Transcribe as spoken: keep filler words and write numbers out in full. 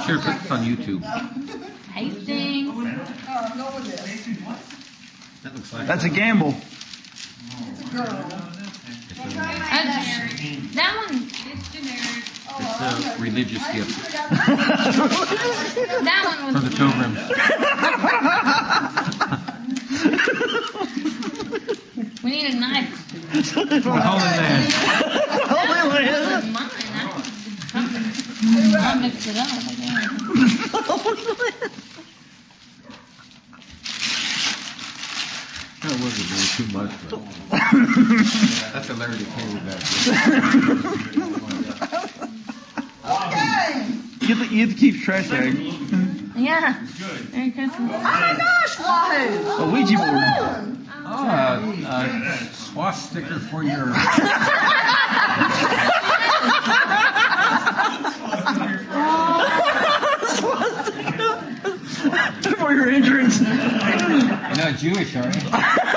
sure if it's on YouTube. Hastings. Oh, go with this. That looks like That's a gamble. It's a girl. Uh, that one. It's generic. it's a religious gift That one was. for the pilgrims. We need a knife. Holy Land. Holy That Land. was mine. I mixed it up. I guess. That wasn't really too much, but that's a Larry to carry back. Okay. You have to, you have to keep trash bag. Yeah. Merry Christmas. Oh my gosh, Wahoo! A Ouija board. Oh, a, a swastika for your. For your entrance. You're not Jewish, are you?